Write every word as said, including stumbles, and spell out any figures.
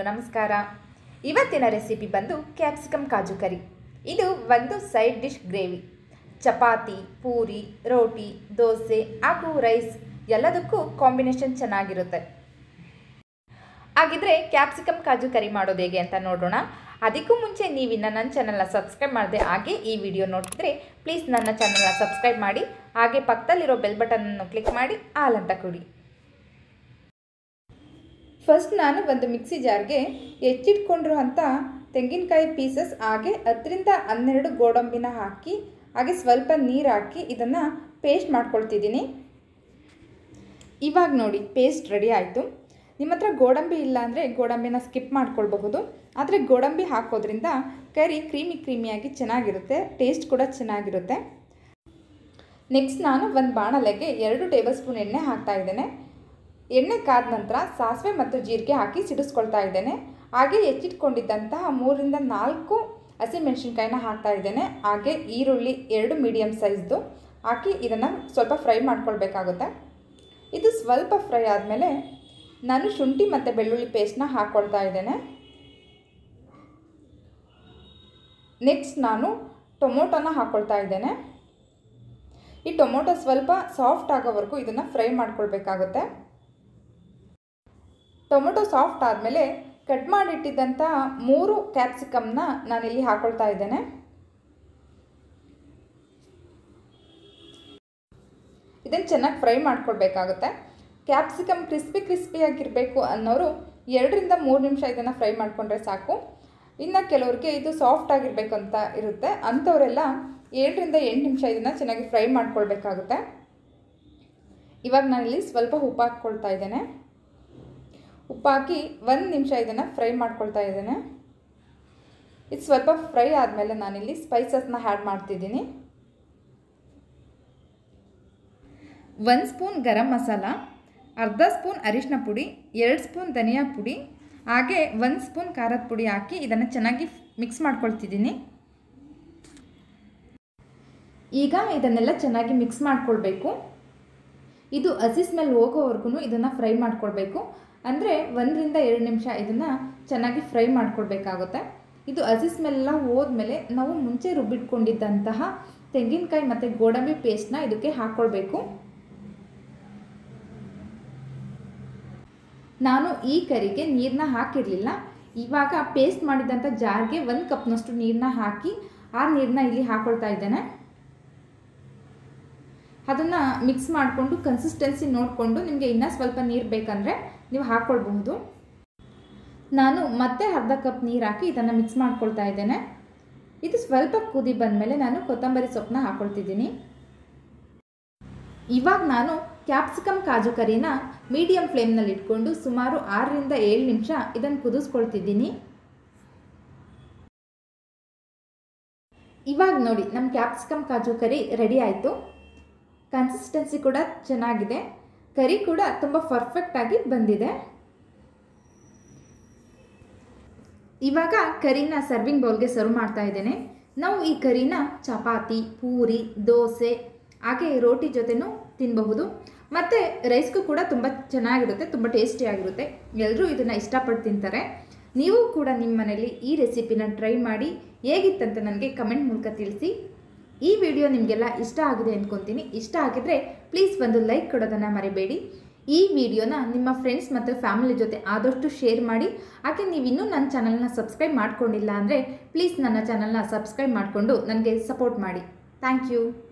ಎಲ್ರಿಗೂ ನಮಸ್ಕಾರ। ಇವತ್ತಿನ ರೆಸಿಪಿ ಬಂದು ಕ್ಯಾಪ್ಸಿಕಮ್ ಕಾಜು ಕರಿ। ಇದು ಒಂದು side dish gravy, chapati, puri, roti, dosa ಹಾಗೂ ರೈಸ್ ಎಲ್ಲದಕ್ಕೂ ಕಾಂಬಿನೇಷನ್ ಚೆನ್ನಾಗಿರುತ್ತೆ। ಹಾಗಿದ್ರೆ ಕ್ಯಾಪ್ಸಿಕಮ್ ಕಾಜು ಕರಿ ಮಾಡೋದು ಹೇಗೆ ಅಂತ ನೋಡೋಣ। ಅದಕ್ಕೂ ಮುಂಚೆ ನೀವು ಇನ್ನು ನನ್ನ ಚಾನಲ್ನ ಸಬ್ಸ್ಕ್ರೈಬ್ ಮಾಡದೆ ಹಾಗೆ ಈ ವಿಡಿಯೋ ನೋಡ್ತಿದ್ರೆ ಪ್ಲೀಸ್ ನನ್ನ ಚಾನಲ್ನ ಸಬ್ಸ್ಕ್ರೈಬ್ ಮಾಡಿ, ಹಾಗೆ ಪಕ್ಕದಲ್ಲಿರೋ ಬೆಲ್ ಬಟನನ್ನು ಕ್ಲಿಕ್ ಮಾಡಿ ಆಲ್ ಅಂತ ಕೊಡಿ। ಫಸ್ಟ್ ನಾನು ಒಂದು ಮಿಕ್ಸಿ ಜಾರ್ಗೆ ಹೆಚ್ಚಿಟ್ಕೊಂಡಿರುವಂಥ ತೆಂಗಿನಕಾಯಿ ಪೀಸಸ್ ಹಾಗೆ ಹತ್ತರಿಂದ ಹನ್ನೆರಡು ಗೋಡಂಬಿನ ಹಾಕಿ ಹಾಗೆ ಸ್ವಲ್ಪ ನೀರು ಹಾಕಿ ಇದನ್ನು ಪೇಸ್ಟ್ ಮಾಡ್ಕೊಳ್ತಿದ್ದೀನಿ। ಇವಾಗ ನೋಡಿ ಪೇಸ್ಟ್ ರೆಡಿ ಆಯಿತು। ನಿಮ್ಮ ಹತ್ರ ಗೋಡಂಬಿ ಇಲ್ಲ ಅಂದರೆ ಗೋಡಂಬಿನ ಸ್ಕಿಪ್ ಮಾಡ್ಕೊಳ್ಬಹುದು, ಆದರೆ ಗೋಡಂಬಿ ಹಾಕೋದ್ರಿಂದ ಕರಿ ಕ್ರೀಮಿ ಕ್ರೀಮಿಯಾಗಿ ಚೆನ್ನಾಗಿರುತ್ತೆ, ಟೇಸ್ಟ್ ಕೂಡ ಚೆನ್ನಾಗಿರುತ್ತೆ। ನೆಕ್ಸ್ಟ್ ನಾನು ಒಂದು ಬಾಣಲೆಗೆ ಎರಡು ಟೇಬಲ್ ಸ್ಪೂನ್ ಎಣ್ಣೆ ಹಾಕ್ತಾ ಇದ್ದೇನೆ। ಎಣ್ಣೆ ಕಾದ ನಂತರ ಸಾಸಿವೆ ಮತ್ತು ಜೀರಿಗೆ ಹಾಕಿ ಸಿಡಿಸ್ಕೊಳ್ತಾ ಇದ್ದೇನೆ। ಹಾಗೆ ಹೆಚ್ಚಿಟ್ಕೊಂಡಿದ್ದಂತಹ ಮೂರರಿಂದ ನಾಲ್ಕು ಹಸಿಮೆಣಸಿನ್ಕಾಯಿನ ಹಾಕ್ತಾ ಇದ್ದೇನೆ। ಹಾಗೆ ಈರುಳ್ಳಿ ಎರಡು ಮೀಡಿಯಮ್ ಸೈಜ್ದು ಹಾಕಿ ಇದನ್ನು ಸ್ವಲ್ಪ ಫ್ರೈ ಮಾಡ್ಕೊಳ್ಬೇಕಾಗುತ್ತೆ। ಇದು ಸ್ವಲ್ಪ ಫ್ರೈ ಆದಮೇಲೆ ನಾನು ಶುಂಠಿ ಮತ್ತು ಬೆಳ್ಳುಳ್ಳಿ ಪೇಸ್ಟ್ನ ಹಾಕ್ಕೊಳ್ತಾ ಇದ್ದೇನೆ। ನೆಕ್ಸ್ಟ್ ನಾನು ಟೊಮೊಟೊನ ಹಾಕ್ಕೊಳ್ತಾ ಇದ್ದೇನೆ। ಈ ಟೊಮೊಟೊ ಸ್ವಲ್ಪ ಸಾಫ್ಟ್ ಆಗೋವರೆಗೂ ಇದನ್ನು ಫ್ರೈ ಮಾಡ್ಕೊಳ್ಬೇಕಾಗುತ್ತೆ। ಟೊಮೊಟೊ ಸಾಫ್ಟ್ ಆದಮೇಲೆ ಕಟ್ ಮಾಡಿಟ್ಟಿದ್ದಂಥ ಮೂರು ಕ್ಯಾಪ್ಸಿಕಮ್ನ ನಾನಿಲ್ಲಿ ಹಾಕ್ಕೊಳ್ತಾ ಇದ್ದೇನೆ। ಇದನ್ನು ಚೆನ್ನಾಗಿ ಫ್ರೈ ಮಾಡ್ಕೊಳ್ಬೇಕಾಗುತ್ತೆ। ಕ್ಯಾಪ್ಸಿಕಮ್ ಕ್ರಿಸ್ಪಿ ಕ್ರಿಸ್ಪಿಯಾಗಿರಬೇಕು ಅನ್ನೋರು ಎರಡರಿಂದ ಮೂರು ನಿಮಿಷ ಇದನ್ನು ಫ್ರೈ ಮಾಡಿಕೊಂಡ್ರೆ ಸಾಕು। ಇನ್ನು ಕೆಲವ್ರಿಗೆ ಇದು ಸಾಫ್ಟ್ ಆಗಿರಬೇಕು ಅಂತ ಇರುತ್ತೆ, ಅಂಥವರೆಲ್ಲ ಏಳರಿಂದ ಎಂಟು ನಿಮಿಷ ಇದನ್ನು ಚೆನ್ನಾಗಿ ಫ್ರೈ ಮಾಡ್ಕೊಳ್ಬೇಕಾಗುತ್ತೆ। ಇವಾಗ ನಾನಿಲ್ಲಿ ಸ್ವಲ್ಪ ಉಪ್ಪು ಹಾಕ್ಕೊಳ್ತಾ ಇದ್ದೇನೆ। ಉಪ್ಪು ಹಾಕಿ ಒಂದು ನಿಮಿಷ ಇದನ್ನು ಫ್ರೈ ಮಾಡ್ಕೊಳ್ತಾ ಇದ್ದೇನೆ। ಇದು ಸ್ವಲ್ಪ ಫ್ರೈ ಆದಮೇಲೆ ನಾನಿಲ್ಲಿ ಸ್ಪೈಸಸ್ನ ಆ್ಯಡ್ ಮಾಡ್ತಿದ್ದೀನಿ। ಒಂದು ಸ್ಪೂನ್ ಗರಂ ಮಸಾಲ, ಅರ್ಧ ಸ್ಪೂನ್ ಅರಿಶಿನ ಪುಡಿ, ಎರಡು ಸ್ಪೂನ್ ಧನಿಯಾ ಪುಡಿ ಹಾಗೆ ಒಂದು ಸ್ಪೂನ್ ಖಾರದ ಪುಡಿ ಹಾಕಿ ಇದನ್ನು ಚೆನ್ನಾಗಿ ಮಿಕ್ಸ್ ಮಾಡ್ಕೊಳ್ತಿದ್ದೀನಿ। ಈಗ ಇದನ್ನೆಲ್ಲ ಚೆನ್ನಾಗಿ ಮಿಕ್ಸ್ ಮಾಡ್ಕೊಳ್ಬೇಕು। ಇದು ಹಸಿ ಸ್ಮೆಲ್ ಹೋಗೋವರೆಗೂ ಇದನ್ನು ಫ್ರೈ ಮಾಡ್ಕೊಳ್ಬೇಕು, ಅಂದರೆ ಒಂದರಿಂದ ಎರಡು ನಿಮಿಷ ಇದನ್ನು ಚೆನ್ನಾಗಿ ಫ್ರೈ ಮಾಡ್ಕೊಳ್ಬೇಕಾಗುತ್ತೆ। ಇದು ಹಸಿ ಸ್ಮೆಲ್ಲ ಹೋದ್ಮೇಲೆ ನಾವು ಮುಂಚೆ ರುಬ್ಬಿಟ್ಕೊಂಡಿದ್ದಂತಹ ತೆಂಗಿನಕಾಯಿ ಮತ್ತು ಗೋಡಂಬಿ ಪೇಸ್ಟ್ನ ಇದಕ್ಕೆ ಹಾಕ್ಕೊಳ್ಬೇಕು। ನಾನು ಈ ಕರಿಗೆ ನೀರನ್ನ ಹಾಕಿರಲಿಲ್ಲ, ಇವಾಗ ಪೇಸ್ಟ್ ಮಾಡಿದಂಥ ಜಾರ್ಗೆ ಒಂದು ಕಪ್ನಷ್ಟು ನೀರನ್ನ ಹಾಕಿ ಆ ನೀರನ್ನ ಇಲ್ಲಿ ಹಾಕ್ಕೊಳ್ತಾ ಇದ್ದೇನೆ। ಅದನ್ನು ಮಿಕ್ಸ್ ಮಾಡಿಕೊಂಡು ಕನ್ಸಿಸ್ಟೆನ್ಸಿ ನೋಡಿಕೊಂಡು ನಿಮಗೆ ಇನ್ನೂ ಸ್ವಲ್ಪ ನೀರು ಬೇಕಂದರೆ ನೀವು ಹಾಕ್ಕೊಳ್ಬಹುದು। ನಾನು ಮತ್ತೆ ಅರ್ಧ ಕಪ್ ನೀರು ಹಾಕಿ ಇದನ್ನು ಮಿಕ್ಸ್ ಮಾಡ್ಕೊಳ್ತಾ ಇದ್ದೇನೆ। ಇದು ಸ್ವಲ್ಪ ಕುದಿ ಬಂದಮೇಲೆ ನಾನು ಕೊತ್ತಂಬರಿ ಸೊಪ್ಪನ್ನ ಹಾಕ್ಕೊಳ್ತಿದ್ದೀನಿ। ಇವಾಗ ನಾನು ಕ್ಯಾಪ್ಸಿಕಮ್ ಕಾಜು ಕರಿನ ಮೀಡಿಯಮ್ ಫ್ಲೇಮ್ನಲ್ಲಿ ಇಟ್ಕೊಂಡು ಸುಮಾರು ಆರರಿಂದ ಏಳು ನಿಮಿಷ ಇದನ್ನು ಕುದಿಸ್ಕೊಳ್ತಿದ್ದೀನಿ। ಇವಾಗ ನೋಡಿ ನಮ್ಮ ಕ್ಯಾಪ್ಸಿಕಮ್ ಕಾಜು ಕರಿ ರೆಡಿ ಆಯಿತು। ಕನ್ಸಿಸ್ಟೆನ್ಸಿ ಕೂಡ ಚೆನ್ನಾಗಿದೆ, ಕರಿ ಕೂಡ ತುಂಬ ಪರ್ಫೆಕ್ಟಾಗಿ ಬಂದಿದೆ। ಇವಾಗ ಕರಿನ ಸರ್ವಿಂಗ್ ಬೌಲ್ಗೆ ಸರ್ವ್ ಮಾಡ್ತಾ ಇದ್ದೇನೆ। ನಾವು ಈ ಕರಿನ ಚಪಾತಿ, ಪೂರಿ, ದೋಸೆ ಹಾಗೆ ರೋಟಿ ಜೊತೆನೂ ತಿನ್ನಬಹುದು, ಮತ್ತು ರೈಸ್ಗೂ ಕೂಡ ತುಂಬ ಚೆನ್ನಾಗಿರುತ್ತೆ, ತುಂಬ ಟೇಸ್ಟಿಯಾಗಿರುತ್ತೆ। ಎಲ್ಲರೂ ಇದನ್ನು ಇಷ್ಟಪಟ್ಟು ತಿಂತಾರೆ। ನೀವು ಕೂಡ ನಿಮ್ಮ ಮನೇಲಿ ಈ ರೆಸಿಪಿನ ಟ್ರೈ ಮಾಡಿ ಹೇಗಿತ್ತಂತ ನನಗೆ ಕಮೆಂಟ್ ಮೂಲಕ ತಿಳಿಸಿ। ಈ ವಿಡಿಯೋ ನಿಮಗೆಲ್ಲ ಇಷ್ಟ ಆಗಿದೆ ಅಂದ್ಕೊತೀನಿ। ಇಷ್ಟ ಆಗಿದ್ರೆ ಪ್ಲೀಸ್ ಒಂದು ಲೈಕ್ ಕೊಡೋದನ್ನು ಮರಿಬೇಡಿ। ಈ ವಿಡಿಯೋನ ನಿಮ್ಮ ಫ್ರೆಂಡ್ಸ್ ಮತ್ತು ಫ್ಯಾಮಿಲಿ ಜೊತೆ ಆದಷ್ಟು ಶೇರ್ ಮಾಡಿ, ಹಾಗೆ ನೀವು ಇನ್ನೂ ನನ್ನ ಚಾನಲ್ನ ಸಬ್ಸ್ಕ್ರೈಬ್ ಮಾಡ್ಕೊಂಡಿಲ್ಲ ಅಂದರೆ ಪ್ಲೀಸ್ ನನ್ನ ಚಾನಲ್ನ ಸಬ್ಸ್ಕ್ರೈಬ್ ಮಾಡಿಕೊಂಡು ನನಗೆ ಸಪೋರ್ಟ್ ಮಾಡಿ। Thank you.